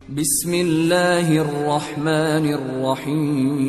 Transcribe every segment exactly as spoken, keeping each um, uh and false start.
بسم اللہ الرحمن الرحیم۔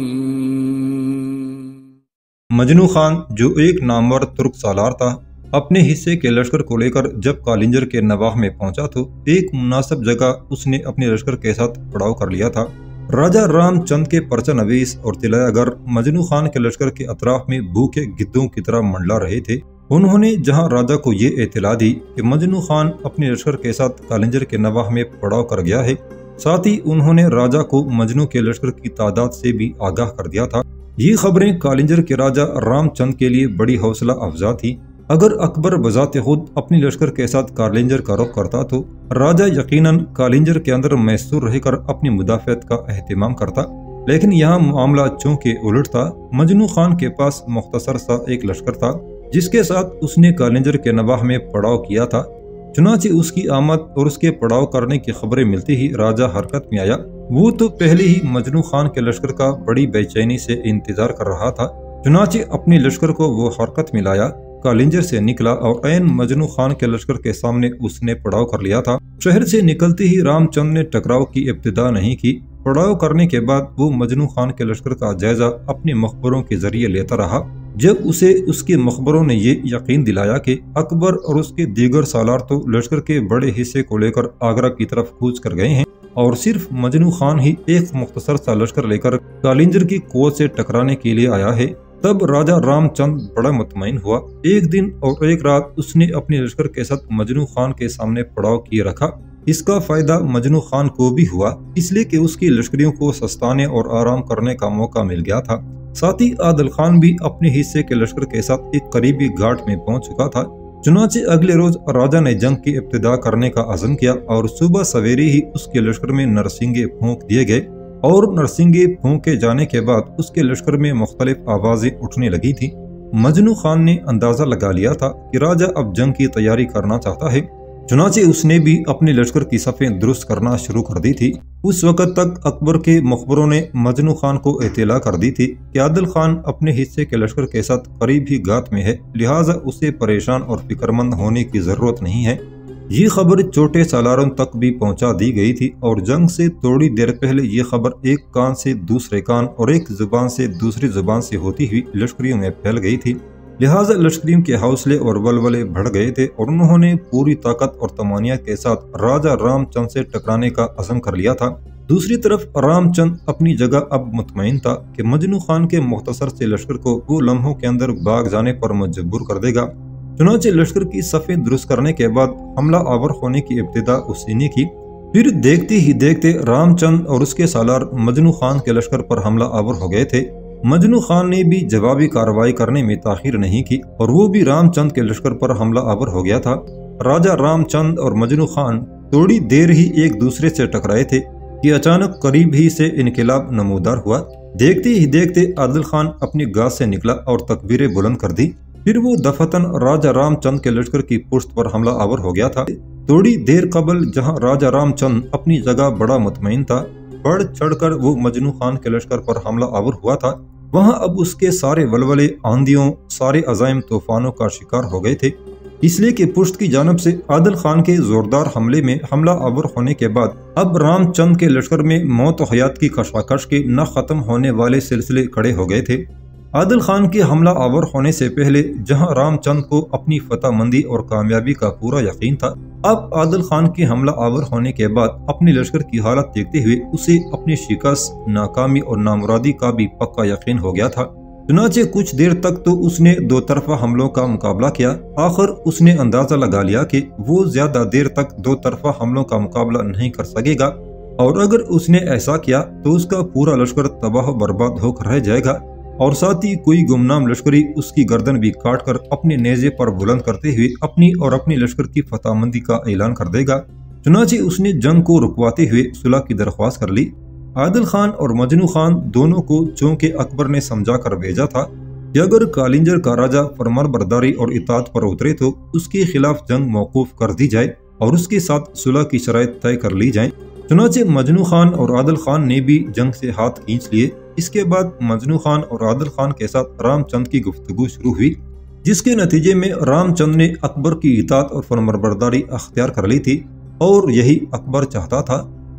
مجنو خان جو ایک نامور ترک سالار تھا، اپنے حصے کے لشکر کو لے کر جب کالنجر کے نواح میں پہنچا تو ایک مناسب جگہ اس نے اپنے لشکر کے ساتھ پڑاؤ کر لیا تھا۔ راجہ رام چند کے پرچہ نویس اور طلایہ گر مجنو خان کے لشکر کے اطراف میں بھوکے گدوں کی طرح منڈلا رہے تھے۔ انہوں نے جہاں راجہ کو یہ اطلاع دی کہ مجنو خان اپنے لشکر کے ساتھ کالنجر کے نواح میں پڑاؤ کر گیا ہے، ساتھ ہی انہوں نے راجہ کو مجنو کے لشکر کی تعداد سے بھی آگاہ کر دیا تھا۔ یہ خبریں کالنجر کے راجہ رام چند کے لیے بڑی حوصلہ افزا تھی۔ اگر اکبر بذات خود اپنی لشکر کے ساتھ کالنجر کا رخ کرتا تو راجہ یقیناً کالنجر کے اندر محصور رہ کر اپنی مدافعت کا اہتمام کرتا، لیکن یہاں معاملہ چونکہ الٹ تھا۔ مجنو خان کے پاس مختصر سا ایک لشکر تھا جس کے ساتھ اس نے کالنجر کے نواح میں پڑاؤ کیا تھا۔ چنانچہ اس کی آمد اور اس کے پڑاؤ کرنے کی خبریں ملتی ہی راجہ حرکت میں آیا۔ وہ تو پہلے ہی مجنو خان کے لشکر کا بڑی بے چینی سے انتظار کر رہا تھا، چنانچہ اپنے لشکر کو وہ حرکت میں لایا، کالنجر سے نکلا اور عین مجنو خان کے لشکر کے سامنے اس نے پڑاؤ کر لیا تھا۔ شہر سے نکلتے ہی رام چند نے ٹکراؤ کی ابتدا نہیں کی۔ پڑاؤ کرنے کے بعد وہ مجنو خان کے لشکر کا جائزہ اپنے مخبروں کے ذریعے لیتا رہا۔ جب اسے اس کے مخبروں نے یہ یقین دلایا کہ اکبر اور اس کے دیگر سالار تو لشکر کے بڑے حصے کو لے کر آگرہ کی طرف کوچ کر گئے ہیں اور صرف مجنو خان ہی ایک مختصر سا لشکر لے کر کالنجر کی قوت سے ٹکرانے کے لیے آیا ہے، تب راجہ رام چند بڑا مطمئن ہوا۔ ایک دن اور ایک رات اس نے اپنے لشکر کے ساتھ مجنو خان کے سامنے پڑاؤ کیے رکھا۔ اس کا فائدہ مجنو خان کو بھی ہوا، اس لیے کہ اس کی لشکریوں کو سستانے اور آرام کرنے کا موقع مل گیا تھا۔ ساتھ ہی عادل خان بھی اپنے حصے کے لشکر کے ساتھ ایک قریبی گھاٹ میں پہنچ چکا تھا۔ چنانچہ اگلے روز راجہ نے جنگ کی ابتدا کرنے کا عزم کیا اور صبح سویرے ہی اس کے لشکر میں نرسنگے پھونک دیے گئے، اور نرسنگے پھونکے جانے کے بعد اس کے لشکر میں مختلف آوازیں اٹھنے لگی تھی۔ مجنو خان نے اندازہ لگا لیا تھا کہ راجہ اب جنگ کی تیاری کرنا چاہتا ہے، چنانچہ اس نے بھی اپنے لشکر کی صفیں درست کرنا شروع کر دی تھی۔ اس وقت تک اکبر کے مخبروں نے مجنو خان کو اطلاع کر دی تھی کہ عادل خان اپنے حصے کے لشکر کے ساتھ قریب ہی گھات میں ہے، لہٰذا اسے پریشان اور فکرمند ہونے کی ضرورت نہیں ہے۔ یہ خبر چھوٹے سالاروں تک بھی پہنچا دی گئی تھی اور جنگ سے تھوڑی دیر پہلے یہ خبر ایک کان سے دوسرے کان اور ایک زبان سے دوسری زبان سے ہوتی ہوئی لشکریوں میں پھیل گئی تھی، لہٰذا لشکریوں کے حوصلے اور ولولے بڑھ گئے تھے اور انہوں نے پوری طاقت اور تمانیت کے ساتھ راجہ رام چند سے ٹکرانے کا عزم کر لیا تھا۔ دوسری طرف رام چند اپنی جگہ اب مطمئن تھا کہ مجنو خان کے مختصر سے لشکر کو وہ لمحوں کے اندر بھاگ جانے پر مجبور کر دے گا۔ چنانچہ لشکر کی صفیں درست کرنے کے بعد حملہ آور ہونے کی ابتدا اسی نے کی۔ پھر دیکھتے ہی دیکھتے رام چند اور اس کے سالار مجنو خان کے لشکر پر حملہ آور ہو گئے تھے۔ مجنو خان نے بھی جوابی کارروائی کرنے میں تاخیر نہیں کی اور وہ بھی رام چند کے لشکر پر حملہ آور ہو گیا تھا۔ راجہ رام چند اور مجنو خان تھوڑی دیر ہی ایک دوسرے سے ٹکرائے تھے کہ اچانک قریب ہی سے انقلاب نمودار ہوا۔ دیکھتے ہی دیکھتے عادل خان اپنی گاہ سے نکلا اور تکبیریں بلند کر دی۔ پھر وہ دفتن راجہ رام چند کے لشکر کی پشت پر حملہ آور ہو گیا تھا۔ تھوڑی دیر قبل جہاں راجہ رام چند اپنی جگہ بڑا مطمئن تھا، بڑھ چڑھ کر وہ مجنو خان کے لشکر پر حملہ آور ہوا تھا، وہاں اب اس کے سارے ولولے آندھیوں، سارے عزائم طوفانوں کا شکار ہو گئے تھے، اس لیے کہ پشت کی جانب سے عادل خان کے زوردار حملے میں حملہ آور ہونے کے بعد اب رام چند کے لشکر میں موت و حیات کی کشمکش کے نہ ختم ہونے والے سلسلے کھڑے ہو گئے تھے۔ عادل خان کے حملہ آور ہونے سے پہلے جہاں رام چند کو اپنی فتح مندی اور کامیابی کا پورا یقین تھا، اب عادل خان کے حملہ آور ہونے کے بعد اپنے لشکر کی حالت دیکھتے ہوئے اسے اپنی شکست، ناکامی اور نامرادی کا بھی پکا یقین ہو گیا تھا۔ چنانچہ کچھ دیر تک تو اس نے دو طرفہ حملوں کا مقابلہ کیا، آخر اس نے اندازہ لگا لیا کہ وہ زیادہ دیر تک دو طرفہ حملوں کا مقابلہ نہیں کر سکے گا، اور اگر اس نے ایسا کیا تو اس کا پورا لشکر تباہ و برباد ہو کر رہ جائے گا، اور ساتھ ہی کوئی گمنام لشکری اس کی گردن بھی کاٹ کر اپنے نیزے پر بلند کرتے ہوئے اپنی اور اپنی لشکر کی فتح مندی کا اعلان کر دے گا۔ چنانچہ اس نے جنگ کو رکواتے ہوئے صلح کی درخواست کر لی۔ عادل خان اور مجنو خان دونوں کو چونکہ اکبر نے سمجھا کر بھیجا تھا کہ اگر کالنجر کا راجہ فرمان برداری اور اطاعت پر اترے تو اس کے خلاف جنگ موقوف کر دی جائے اور اس کے ساتھ صلح کی شرائط طے کر لی جائیں۔ چنانچہ مجنو خان اور عادل خان نے بھی جنگ سے ہاتھ کھینچ لیے۔ اس کے بعد مجنو خان اور عادل خان کے ساتھ رام چند کی گفتگو شروع ہوئی، جس کے نتیجے میں رام چند نے اکبر کی اطاعت اور فرمانبرداری اختیار کر لی تھی، اور یہی اکبر چاہتا تھا۔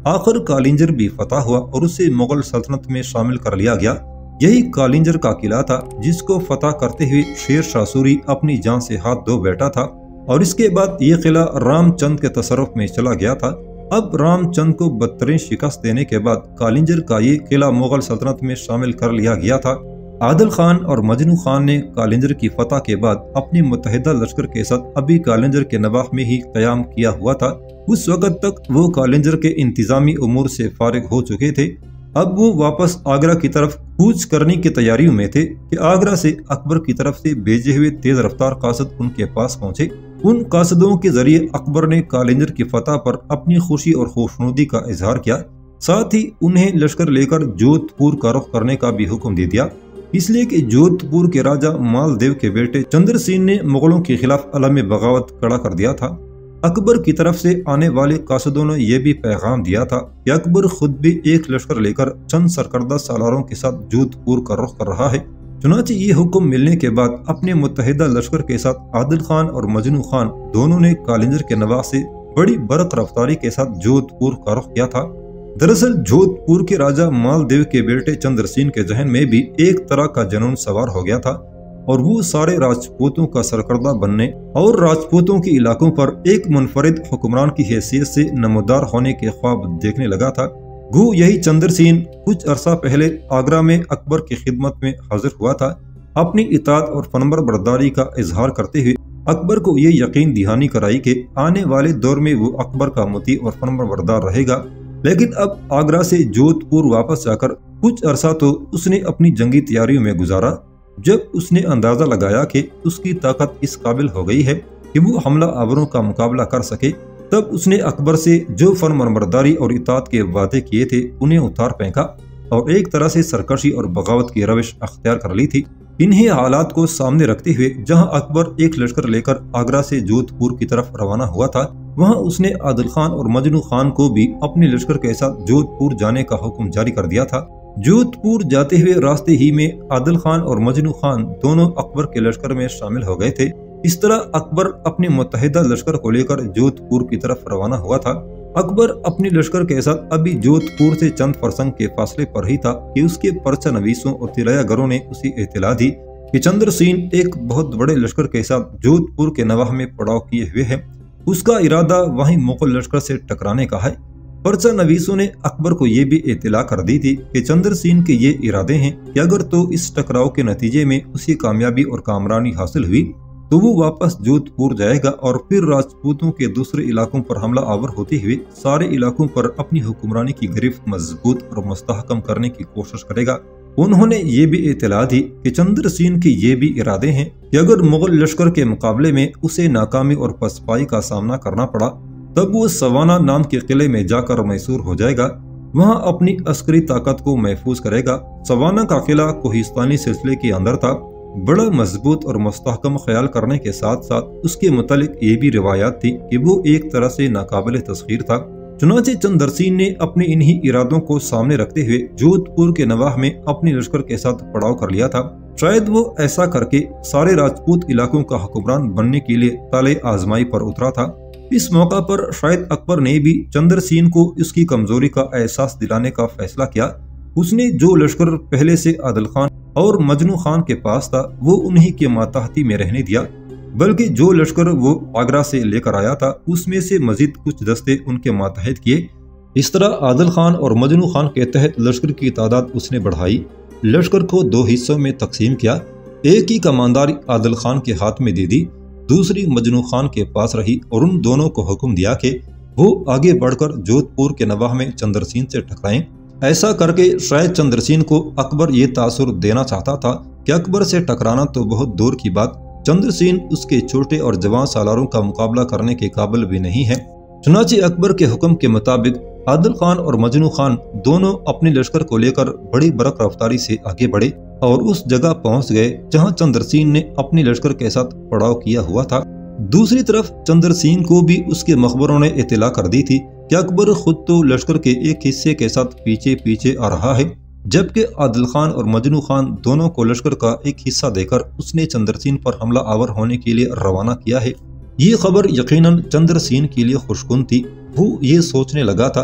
آخر کالنجر بھی فتح ہوا اور اسے مغل سلطنت میں شامل کر لیا گیا۔ یہی کالنجر کا قلعہ تھا جس کو فتح کرتے ہوئے شیر شاہ سوری اپنی جان سے ہاتھ دھو بیٹھا تھا، اور اس کے بعد یہ قلعہ رام چند کے تصرف میں چلا گیا تھا۔ اب رام چند کو بدترین شکست دینے کے بعد کالنجر کا یہ قلعہ مغل سلطنت میں شامل کر لیا گیا تھا۔ عادل خان اور مجنو خان نے کالنجر کی فتح کے بعد اپنے متحدہ لشکر کے ساتھ ابھی کالنجر کے نواح میں ہی قیام کیا ہوا تھا۔ اس وقت تک وہ کالنجر کے انتظامی امور سے فارغ ہو چکے تھے۔ اب وہ واپس آگرہ کی طرف کوچ کرنے کی تیاریوں میں تھے کہ آگرہ سے اکبر کی طرف سے بھیجے ہوئے تیز رفتار قاصد ان کے پاس پہنچے۔ ان قاصدوں کے ذریعے اکبر نے کالنجر کی فتح پر اپنی خوشی اور خوشنودی کا اظہار کیا، ساتھ ہی انہیں لشکر لے کر جودھ پور کا رخ کرنے کا بھی حکم دے دیا، اس لیے کہ جودھ پور کے راجہ مال دیو کے بیٹے چندر سین نے مغلوں کے خلاف علم بغاوت کھڑا کر دیا تھا۔ اکبر کی طرف سے آنے والے قاصدوں نے یہ بھی پیغام دیا تھا کہ اکبر خود بھی ایک لشکر لے کر چند سرکردہ سالاروں کے ساتھ جودھ پور کا رخ کر رہا ہے۔ چنانچہ یہ حکم ملنے کے بعد اپنے متحدہ لشکر کے ساتھ عادل خان اور مجنو خان دونوں نے کالنجر کے نواح سے بڑی برق رفتاری کے ساتھ جودھ پور کا رخ کیا تھا۔ دراصل جودھ پور کے راجہ مال دیو کے بیٹے چندر سین کے ذہن میں بھی ایک طرح کا جنون سوار ہو گیا تھا، اور وہ سارے راجپوتوں کا سرکردہ بننے اور راجپوتوں کے علاقوں پر ایک منفرد حکمران کی حیثیت سے نمودار ہونے کے خواب دیکھنے لگا تھا۔ گو یہی چندر سین کچھ عرصہ پہلے آگرہ میں اکبر کی خدمت میں حاضر ہوا تھا۔ اپنی اطاعت اور فرمانبر برداری کا اظہار کرتے ہوئے اکبر کو یہ یقین دہانی کرائی کہ آنے والے دور میں وہ اکبر کا مطیع اور فرمانبر بردار رہے گا۔ لیکن اب آگرہ سے جودھ پور واپس جا کر کچھ عرصہ تو اس نے اپنی جنگی تیاریوں میں گزارا۔ جب اس نے اندازہ لگایا کہ اس کی طاقت اس قابل ہو گئی ہے کہ وہ حملہ آوروں کا مقابلہ کر سکے، تب اس نے اکبر سے جو فرمانبرداری اور اطاعت کے وعدے کیے تھے انہیں اتار پھینکا اور ایک طرح سے سرکشی اور بغاوت کی روش اختیار کر لی تھی۔ انہیں حالات کو سامنے رکھتے ہوئے جہاں اکبر ایک لشکر لے کر آگرہ سے جودھ پور کی طرف روانہ ہوا تھا، وہاں اس نے عادل خان اور مجنو خان کو بھی اپنے لشکر کے ساتھ جودھ پور جانے کا حکم جاری کر دیا تھا۔ جودھ پور جاتے ہوئے راستے ہی میں عادل خان اور مجنو خان دونوں اکبر کے لشکر میں شامل ہو گئے تھے۔ اس طرح اکبر اپنے متحدہ لشکر کو لے کر جودھ پور کی طرف روانہ ہوا تھا۔ اکبر اپنے لشکر کے ساتھ ابھی جودھ پور سے چند فرسنگ کے فاصلے پر ہی تھا کہ اس کے پرچہ نویسوں اور طلایہ گروں نے اسے اطلاع دی کہ چندر سین ایک بہت بڑے لشکر کے ساتھ جودھ پور کے نواح میں پڑاؤ کیے ہوئے ہے۔ اس کا ارادہ وہیں مغل لشکر سے ٹکرانے کا ہے۔ پرچہ نویسوں نے اکبر کو یہ بھی اطلاع کر دی تھی کہ چندر سین کے یہ ارادے ہیں کہ اگر تو اس ٹکراؤ کے نتیجے میں اسے کامیابی اور کامرانی حاصل ہوئی تو وہ واپس جودھ پور جائے گا اور پھر راجپوتوں کے دوسرے علاقوں پر حملہ آور ہوتے ہوئے سارے علاقوں پر اپنی حکمرانی کی گرفت مضبوط اور مستحکم کرنے کی کوشش کرے گا۔ انہوں نے یہ بھی اطلاع دی کہ چندر سین کے یہ بھی ارادے ہیں کہ اگر مغل لشکر کے مقابلے میں اسے ناکامی اور پسپائی کا سامنا کرنا پڑا تب وہ سوانا نام کے قلعے میں جا کر میسور ہو جائے گا، وہاں اپنی عسکری طاقت کو محفوظ کرے گا۔ سوانا کا قلعہ کوہستانی سلسلے کے اندر تھا۔ بڑا مضبوط اور مستحکم خیال کرنے کے ساتھ ساتھ اس کے متعلق یہ بھی روایات تھی کہ وہ ایک طرح سے ناقابل تسخیر تھا۔ چنانچہ چندر سین نے اپنے انہی ارادوں کو سامنے رکھتے ہوئے جودھ پور کے نواح میں اپنے لشکر کے ساتھ پڑاؤ کر لیا تھا۔ شاید وہ ایسا کر کے سارے راجپوت علاقوں کا حکمران بننے کے لیے تالے آزمائی پر اترا تھا۔ اس موقع پر شاید اکبر نے بھی چندر سین کو اس کی کمزوری کا احساس دلانے کا فیصلہ کیا۔ اس نے جو لشکر پہلے سے عادل خان اور مجنو خان کے پاس تھا وہ انہی کے ماتحتی میں رہنے دیا، بلکہ جو لشکر وہ آگرہ سے لے کر آیا تھا اس میں سے مزید کچھ دستے ان کے ماتحت کیے۔ اس طرح عادل خان اور مجنو خان کے تحت لشکر کی تعداد اس نے بڑھائی، لشکر کو دو حصوں میں تقسیم کیا۔ ایک ہی کمانداری عادل خان کے ہاتھ میں دے دی، دوسری مجنو خان کے پاس رہی اور ان دونوں کو حکم دیا کہ وہ آگے بڑھ کر جودھ پور کے نواح میں چندر سین سے ٹکرائیں۔ ایسا کر کے شاید چندر سین کو اکبر یہ تاثر دینا چاہتا تھا کہ اکبر سے ٹکرانا تو بہت دور کی بات، چندر سین اس کے چھوٹے اور جوان سالاروں کا مقابلہ کرنے کے قابل بھی نہیں ہے۔ چنانچہ اکبر کے حکم کے مطابق عادل خان اور مجنو خان دونوں اپنے لشکر کو لے کر بڑی برق رفتاری سے آگے بڑھے اور اس جگہ پہنچ گئے جہاں چندر سین نے اپنے لشکر کے ساتھ پڑاؤ کیا ہوا تھا۔ دوسری طرف چندر سین کو بھی اس کے مخبروں نے اطلاع کر دی تھی کہ اکبر خود تو لشکر کے ایک حصے کے ساتھ پیچھے پیچھے آ رہا ہے، جبکہ عادل خان اور مجنو خان دونوں کو لشکر کا ایک حصہ دے کر اس نے چندر سین پر حملہ آور ہونے کے لیے روانہ کیا ہے۔ یہ خبر یقیناً چندر سین کے لیے خوشگوار تھی۔ وہ یہ سوچنے لگا تھا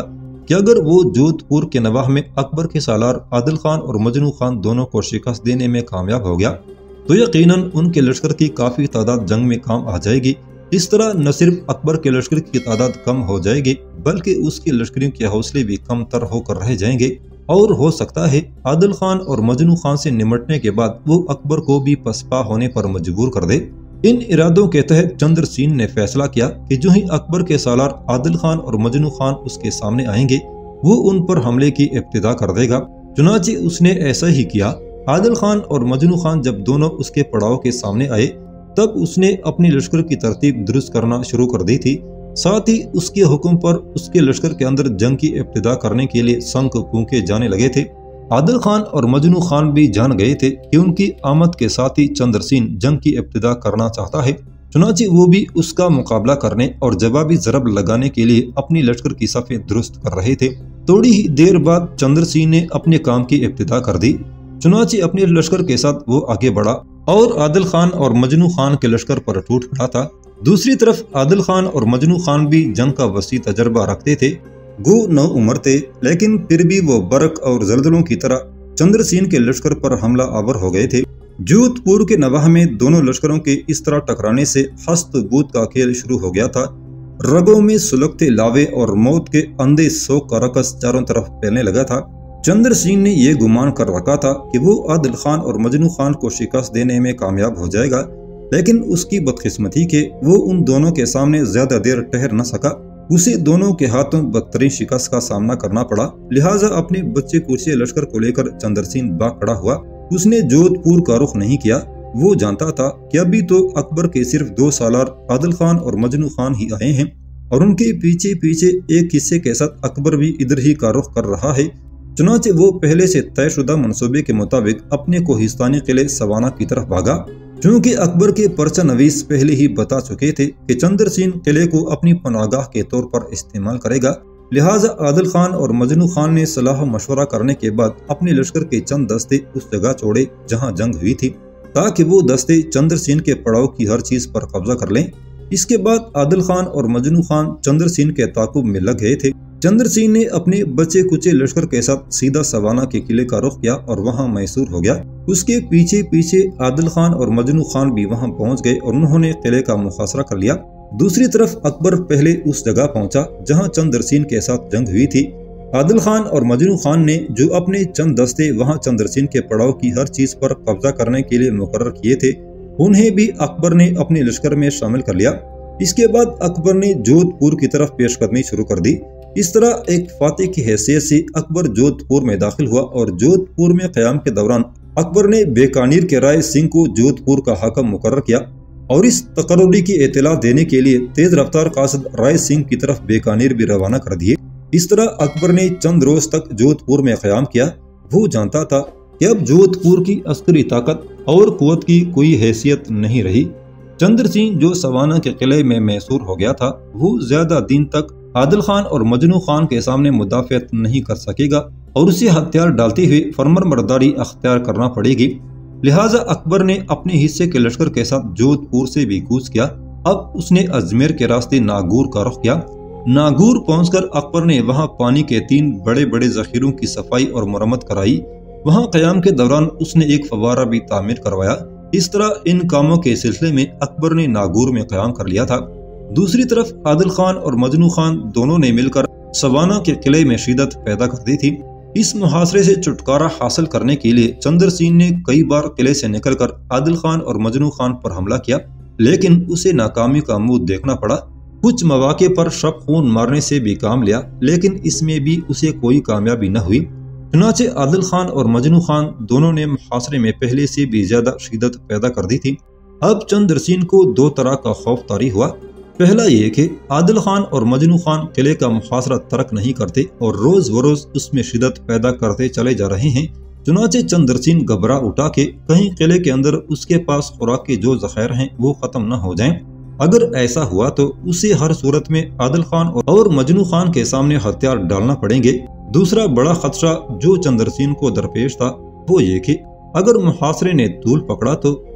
کہ اگر وہ جودھ پور کے نواح میں اکبر کے سالار عادل خان اور مجنو خان دونوں کو شکست دینے میں کامیاب ہو گیا تو یقیناً ان کے لشکر کی کافی تعداد جنگ میں کام آ جائے گی۔ اس طرح نہ صرف اکبر کے لشکر کی تعداد کم ہو جائے گی بلکہ اس کے لشکریوں کے حوصلے بھی کم تر ہو کر رہ جائیں گے، اور ہو سکتا ہے عادل خان اور مجنو خان سے نمٹنے کے بعد وہ اکبر کو بھی پسپا ہونے پر مجبور کر دے۔ ان ارادوں کے تحت چندر سین نے فیصلہ کیا کہ جو ہی اکبر کے سالار عادل خان اور مجنو خان اس کے سامنے آئیں گے وہ ان پر حملے کی ابتدا کر دے گا۔ چنانچہ اس نے ایسا ہی کیا۔ عادل خان اور مجنو خان جب دونوں اس کے پڑاؤ کے سامنے آئے تب اس نے اپنی لشکر کی ترتیب درست کرنا شروع کر دی تھی، ساتھ ہی اس کے حکم پر اس کے لشکر کے اندر جنگ کی ابتدا کرنے کے لیے سنگ پھونکے جانے لگے تھے۔ عادل خان اور مجنو خان بھی جان گئے تھے کہ ان کی آمد کے ساتھ ہی چندر سین جنگ کی ابتدا کرنا چاہتا ہے، چنانچہ وہ بھی اس کا مقابلہ کرنے اور جوابی ضرب لگانے کے لیے اپنی لشکر کی صفیں درست کر رہے تھے۔ تھوڑی ہی دیر بعد چندر سین نے اپنے کام کی ابتدا کر دی، چنانچہ اپنے لشکر کے ساتھ وہ آگے بڑھا اور عادل خان اور مجنو خان کے لشکر پر ٹوٹ پڑا تھا۔ دوسری طرف عادل خان اور مجنو خان بھی جنگ کا وسیع تجربہ رکھتے تھے، گو نو عمر تھے، لیکن پھر بھی وہ برق اور زلزلوں کی طرح چندر سین کے لشکر پر حملہ آور ہو گئے تھے۔ جودھ پور کے نواح میں دونوں لشکروں کے اس طرح ٹکرانے سے ہست بوت کا کھیل شروع ہو گیا تھا۔ رگوں میں سلگتے لاوے اور موت کے اندھے سوگ کا رقص چاروں طرف پھیلنے لگا تھا۔ چندر سین نے یہ گمان کر رکھا تھا کہ وہ عادل خان اور مجنو خان کو شکست دینے میں کامیاب ہو جائے گا، لیکن اس کی بدقسمتی کہ وہ ان دونوں کے سامنے زیادہ دیر ٹھہر نہ سکا۔ اسے دونوں کے ہاتھوں بدترین شکست کا سامنا کرنا پڑا، لہٰذا اپنے بچے کوچے لشکر کو لے کر چندر سین باغ کھڑا ہوا۔ اس نے جودھ پور کا رخ نہیں کیا، وہ جانتا تھا کہ ابھی تو اکبر کے صرف دو سالار عادل خان اور مجنو خان ہی آئے ہیں اور ان کے پیچھے پیچھے ایک حصے کے ساتھ اکبر بھی ادھر ہی کا رخ کر رہا ہے۔ چنانچہ وہ پہلے سے طے شدہ منصوبے کے مطابق اپنے کوہستانی قلعے سوانا کی طرف بھاگا، چونکہ اکبر کے پرچہ نویس پہلے ہی بتا چکے تھے کہ چندر سین قلعے کو اپنی پناہگاہ کے طور پر استعمال کرے گا۔ لہٰذا عادل خان اور مجنو خان نے صلاح و مشورہ کرنے کے بعد اپنے لشکر کے چند دستے اس جگہ چھوڑے جہاں جنگ ہوئی تھی، تاکہ وہ دستے چندر سین کے پڑاؤ کی ہر چیز پر قبضہ کر لیں۔ اس کے بعد عادل خان اور مجنو خان چندر سین کے تعاقب میں لگ گئے تھے۔ چندر سین نے اپنے بچے کچے لشکر کے ساتھ سیدھا سوانا کے قلعے کا رخ کیا اور وہاں میسور ہو گیا۔ اس کے پیچھے پیچھے عادل خان اور مجنو خان بھی وہاں پہنچ گئے اور انہوں نے قلعے کا محاصرہ کر لیا۔ دوسری طرف اکبر پہلے اس جگہ پہنچا جہاں چندر سین کے ساتھ جنگ ہوئی تھی۔ عادل خان اور مجنو خان نے جو اپنے چند دستے وہاں چندر سین کے پڑاؤ کی ہر چیز پر قبضہ کرنے کے لیے مقرر کیے تھے، انہیں بھی اکبر نے اپنے لشکر میں شامل کر لیا۔ اس کے بعد اکبر نے جودھ پور کی طرف پیش قدمی شروع کر دی۔ اس طرح ایک فاتح کی حیثیت سے اکبر جودھ پور میں داخل ہوا اور جودھ پور میں قیام کے دوران اکبر نے بیکانیر کے رائے سنگھ کو جودھ پور کا حاکم مقرر کیا اور اس تقرری کی اطلاع دینے کے لیے تیز رفتار قاصد رائے سنگھ کی طرف بیکانیر بھی روانہ کر دیے۔ اس طرح اکبر نے چند روز تک جودھ پور میں قیام کیا۔ وہ جانتا تھا کہ اب جودھ پور کی عسکری طاقت اور قوت کی کوئی حیثیت نہیں رہی۔ چندر سین جو سوانا کے قلعے میں میسور ہو گیا تھا وہ زیادہ دن تک عادل خان اور مجنو خان کے سامنے مدافعت نہیں کر سکے گا اور اسے ہتھیار ڈالتے ہوئے فرمان برداری اختیار کرنا پڑے گی۔ لہٰذا اکبر نے اپنے حصے کے لشکر کے ساتھ جودھ پور سے بھی کوچ کیا۔ اب اس نے اجمیر کے راستے ناگور کا رخ کیا۔ ناگور پہنچ کر اکبر نے وہاں پانی کے تین بڑے بڑے ذخیروں کی صفائی اور مرمت کرائی۔ وہاں قیام کے دوران اس نے ایک فوارہ بھی تعمیر کروایا۔ اس طرح ان کاموں کے سلسلے میں اکبر نے ناگور میں قیام کر لیا تھا۔ دوسری طرف عادل خان اور مجنو خان دونوں نے مل کر سوانا کے قلعے میں شدت پیدا کر دی تھی۔ اس محاصرے سے چھٹکارا حاصل کرنے کے لیے چندر سین نے کئی بار قلعے سے نکل کر عادل خان اور مجنو خان پر حملہ کیا، لیکن اسے ناکامی کا منہ دیکھنا پڑا۔ کچھ مواقع پر شب خون مارنے سے بھی کام لیا، لیکن اس میں بھی اسے کوئی کامیابی نہ ہوئی۔ چنانچہ عادل خان اور مجنو خان دونوں نے محاصرے میں پہلے سے بھی زیادہ شدت پیدا کر دی تھی۔ اب چندر سین کو دو طرح کا خوف طاری ہوا۔ پہلا یہ کہ عادل خان اور مجنو خان قلعے کا محاصرہ ترک نہیں کرتے اور روز بروز اس میں شدت پیدا کرتے چلے جا رہے ہیں۔ چنانچہ چندر سین گھبرا اٹھا کہ کہیں قلعے کے اندر اس کے پاس خوراک کے جو ذخائر ہیں وہ ختم نہ ہو جائیں۔ اگر ایسا ہوا تو اسے ہر صورت میں عادل خان اور مجنو خان کے سامنے ہتھیار ڈالنا پڑیں گے۔ دوسرا بڑا خدشہ جو چندر سین کو درپیش تھا وہ یہ کہ اگر محاصرے نے طول پکڑا تو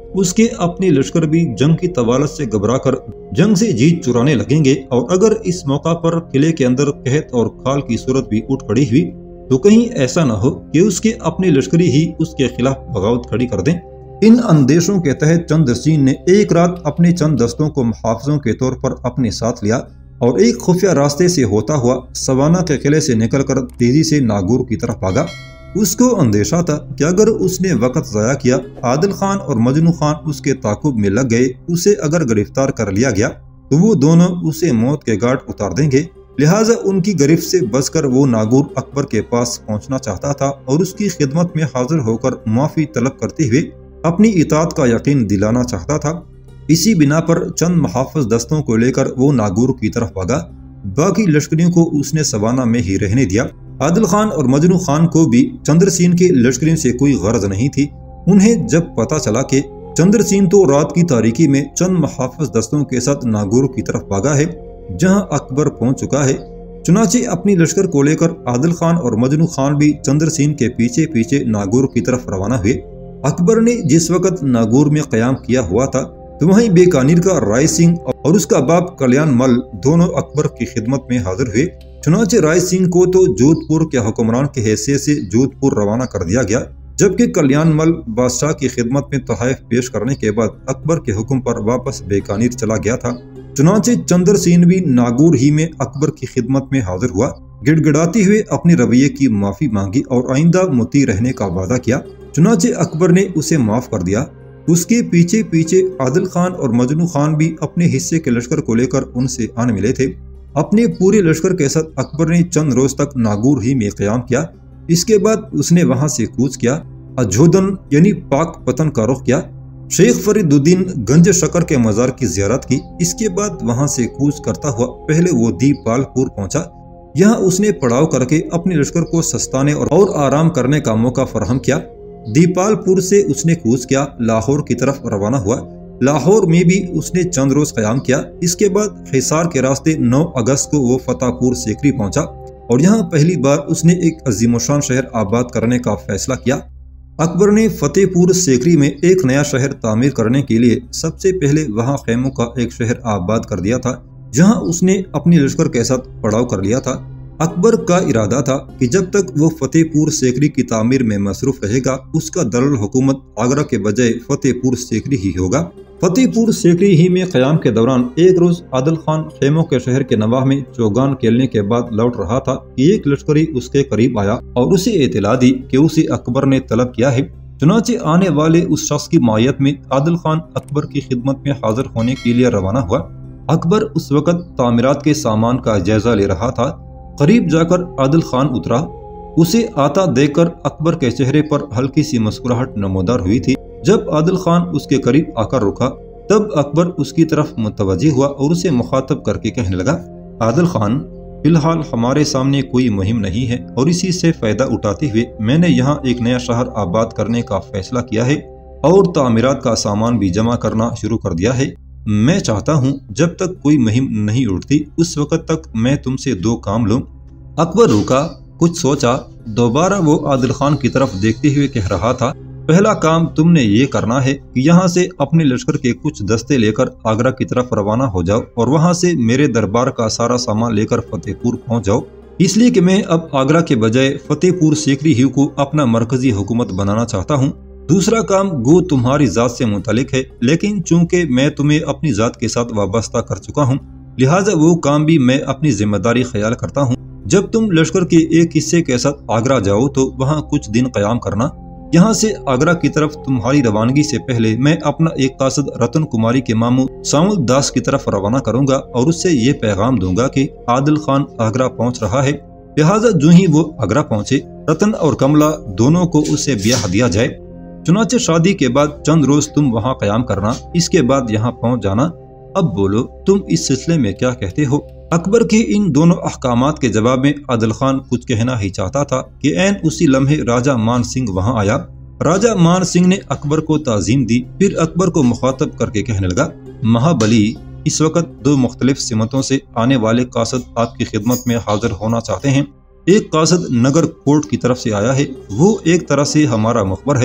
اس کے اپنے لشکر بھی جنگ کی طوالت سے گھبرا کر جنگ سے جیت چرانے لگیں گے، اور اگر اس موقع پر قلعے کے اندر قحط اور کھال کی صورت بھی اٹھ کھڑی ہوئی تو کہیں ایسا نہ ہو کہ اس کے اپنے لشکری ہی اس کے خلاف بغاوت کھڑی کر دیں۔ ان اندیشوں کے تحت چندر سین نے ایک رات اپنے چند دستوں کو محافظوں کے طور پر اپنے ساتھ لیا اور ایک خفیہ راستے سے ہوتا ہوا سوانا کے قلعے سے نکل کر تیزی سے ناگور کی طرف بھاگا۔ اس کو اندیشہ تھا کہ اگر اس نے وقت ضائع کیا، عادل خان اور مجنو خان اس کے تعاقب میں لگ گئے، اسے اگر گرفتار کر لیا گیا تو وہ دونوں اسے موت کے گھاٹ اتار دیں گے۔ لہٰذا ان کی گرفت سے بچ کر وہ ناگور اکبر کے پاس پہنچنا چاہتا تھا اور اس کی خدمت میں حاضر ہو کر معافی طلب کرتے ہوئے اپنی اطاعت کا یقین دلانا چاہتا تھا۔ اسی بنا پر چند محافظ دستوں کو لے کر وہ ناگور کی طرف بھاگا۔ باقی لشکریوں کو اس نے سوانا میں ہی رہنے دیا۔ عادل خان اور مجنو خان کو بھی چندر سین کے لشکریوں سے کوئی غرض نہیں تھی۔ انہیں جب پتا چلا کہ چندر سین تو رات کی تاریکی میں چند محافظ دستوں کے ساتھ ناگور کی طرف بھاگا ہے جہاں اکبر پہنچ چکا ہے، چنانچہ اپنی لشکر کو لے کر عادل خان اور مجنو خان بھی چندر سین کے پیچھے پیچھے ناگور کی طرف روانہ ہوئے۔ اکبر نے جس وقت ناگور میں قیام کیا ہوا تھا تو وہیں بیکانیر کا رائے سنگھ اور اس کا باپ کلیان مل دونوں اکبر کی خدمت میں حاضر ہوئے۔ چنانچہ رائے سنگھ کو تو جودھ پور کے حکمران کی حیثیت سے جودھ پور روانہ کر دیا گیا، جبکہ کلیان مل بادشاہ کی خدمت میں تحائف پیش کرنے کے بعد اکبر کے حکم پر واپس بیکانیر چلا گیا تھا۔ چنانچہ چندر سین بھی ناگور ہی میں اکبر کی خدمت میں حاضر ہوا، گڑ گڑاتے ہوئے اپنے رویے کی معافی مانگی اور آئندہ مطیع رہنے کا وعدہ کیا۔ چنانچہ اکبر نے اسے معاف کر دیا۔ اس کے پیچھے پیچھے عادل خان اور مجنو خان بھی اپنے حصے کے لشکر کو لے کر ان سے آن ملے تھے۔ اپنے پورے لشکر کے ساتھ اکبر نے چند روز تک ناگور ہی میں قیام کیا۔ اس کے بعد اس نے وہاں سے کوچ کیا، اجودن یعنی پاک پتن کا رخ کیا، شیخ فرید الدین گنج شکر کے مزار کی زیارت کی۔ اس کے بعد وہاں سے کوچ کرتا ہوا پہلے وہ دیپال پور پہنچا۔ یہاں اس نے پڑاؤ کر کے اپنے لشکر کو سستانے اور آرام کرنے کا موقع فراہم کیا۔ دیپال پور سے اس نے کوچ کیا، لاہور کی طرف روانہ ہوا۔ لاہور میں بھی اس نے چند روز قیام کیا۔ اس کے بعد حصار کے راستے نو اگست کو وہ فتح پور سیکری پہنچا اور یہاں پہلی بار اس نے ایک عظیم الشان شہر آباد کرنے کا فیصلہ کیا۔ اکبر نے فتح پور سیکری میں ایک نیا شہر تعمیر کرنے کے لیے سب سے پہلے وہاں خیموں کا ایک شہر آباد کر دیا تھا، جہاں اس نے اپنی لشکر کے ساتھ پڑاؤ کر لیا تھا۔ اکبر کا ارادہ تھا کہ جب تک وہ فتح پور سیکری کی تعمیر میں مصروف رہے گا اس کا دارالحکومت آگرہ کے بجائے فتح پور سیکری ہی ہوگا۔ فتح پور سیکری ہی میں قیام کے دوران ایک روز عادل خان خیموں کے شہر کے نواح میں چوگان کھیلنے کے بعد لوٹ رہا تھا کہ ایک لشکری اس کے قریب آیا اور اسے اطلاع دی کہ اسے اکبر نے طلب کیا ہے۔ چنانچہ آنے والے اس شخص کی معیت میں عادل خان اکبر کی خدمت میں حاضر ہونے کے لیے روانہ ہوا۔ اکبر اس وقت تعمیرات کے سامان کا جائزہ لے رہا تھا۔ قریب جا کر عادل خان اترا۔ اسے آتا دیکھ کر اکبر کے چہرے پر ہلکی سی مسکراہٹ نمودار ہوئی تھی۔ جب عادل خان اس کے قریب آ کر رکا تب اکبر اس کی طرف متوجہ ہوا اور اسے مخاطب کر کے کہنے لگا، عادل خان، فی الحال ہمارے سامنے کوئی مہم نہیں ہے اور اسی سے فائدہ اٹھاتے ہوئے میں نے یہاں ایک نیا شہر آباد کرنے کا فیصلہ کیا ہے اور تعمیرات کا سامان بھی جمع کرنا شروع کر دیا ہے۔ میں چاہتا ہوں جب تک کوئی مہم نہیں اٹھتی اس وقت تک میں تم سے دو کام لوں۔ اکبر رکا، کچھ سوچا، دوبارہ وہ عادل خان کی طرف دیکھتے ہوئے کہہ رہا تھا، پہلا کام تم نے یہ کرنا ہے کہ یہاں سے اپنے لشکر کے کچھ دستے لے کر آگرہ کی طرف روانہ ہو جاؤ اور وہاں سے میرے دربار کا سارا سامان لے کر فتح پور پہنچ جاؤ، اس لیے کہ میں اب آگرہ کے بجائے فتح پور سیکری ہی کو اپنا مرکزی حکومت بنانا چاہتا ہوں۔ دوسرا کام گو تمہاری ذات سے متعلق ہے، لیکن چونکہ میں تمہیں اپنی ذات کے ساتھ وابستہ کر چکا ہوں لہٰذا وہ کام بھی میں اپنی ذمہ داری خیال کرتا ہوں۔ جب تم لشکر کے ایک حصے کے ساتھ آگرہ جاؤ تو وہاں کچھ دن قیام کرنا۔ یہاں سے آگرہ کی طرف تمہاری روانگی سے پہلے میں اپنا ایک قاصد رتن کماری کے ماموں سامل داس کی طرف روانہ کروں گا اور اس سے یہ پیغام دوں گا کہ عادل خان آگرہ پہنچ رہا ہے، لہٰذا جو ہی وہ آگرہ پہنچے رتن اور کملا دونوں کو اس سے بیاہ دیا جائے۔ چنانچہ شادی کے بعد چند روز تم وہاں قیام کرنا، اس کے بعد یہاں پہنچ جانا۔ اب بولو تم اس سلسلے میں کیا کہتے ہو؟ اکبر کے ان دونوں احکامات کے جواب میں عادل خان کچھ کہنا ہی چاہتا تھا کہ عین اسی لمحے راجہ مان سنگھ وہاں آیا۔ راجہ مان سنگھ نے اکبر کو تعظیم دی، پھر اکبر کو مخاطب کر کے کہنے لگا، مہابلی، اس وقت دو مختلف سمتوں سے آنے والے قاصد آپ کی خدمت میں حاضر ہونا چاہتے ہیں۔ ایک قاصد نگر کوٹ کی طرف سے آیا ہے، وہ ایک طرح سے ہمارا مخبر ہے،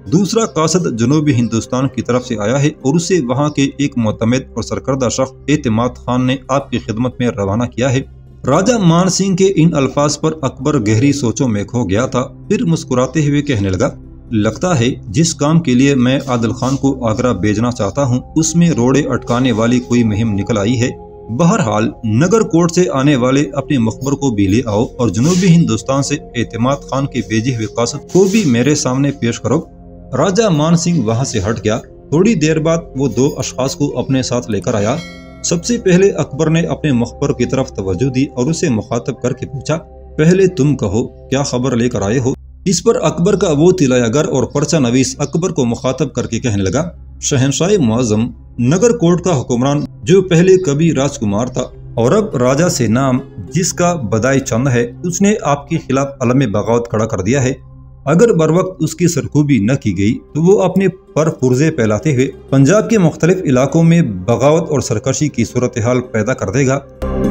دوسرا قاصد جنوبی ہندوستان کی طرف سے آیا ہے اور اسے وہاں کے ایک معتمد اور سرکردہ شخص اعتماد خان نے آپ کی خدمت میں روانہ کیا ہے۔ راجہ مان سنگھ کے ان الفاظ پر اکبر گہری سوچوں میں کھو گیا تھا، پھر مسکراتے ہوئے کہنے لگا، لگتا ہے جس کام کے لیے میں عادل خان کو آگرہ بھیجنا چاہتا ہوں اس میں روڑے اٹکانے والی کوئی مہم نکل آئی ہے۔ بہرحال نگر کوٹ سے آنے والے اپنے مخبر کو بھی لے آؤ اور جنوبی ہندوستان سے اعتماد خان کے بھیجے ہوئے قاصد کو بھی میرے سامنے پیش کرو۔ راجہ مان سنگھ وہاں سے ہٹ گیا۔ تھوڑی دیر بعد وہ دو اشخاص کو اپنے ساتھ لے کر آیا۔ سب سے پہلے اکبر نے اپنے مخبر کی طرف توجہ دی اور اسے مخاطب کر کے پوچھا، پہلے تم کہو کیا خبر لے کر آئے ہو؟ اس پر اکبر کا وہ طلایہ گر اور پرچہ نویس اکبر کو مخاطب کر کے کہنے لگا، شہنشاہ معظم، نگر کوٹ کا حکمران جو پہلے کبھی راج کمار تھا اور اب راجہ سے نام جس کا بدائی چند ہے، اس نے آپ کے خلاف علم بغاوت کھڑا کر دیا ہے۔ اگر بر وقت اس کی سرکوبی نہ کی گئی تو وہ اپنے پر پرزے پھیلاتے ہوئے پنجاب کے مختلف علاقوں میں بغاوت اور سرکشی کی صورتحال پیدا کر دے گا۔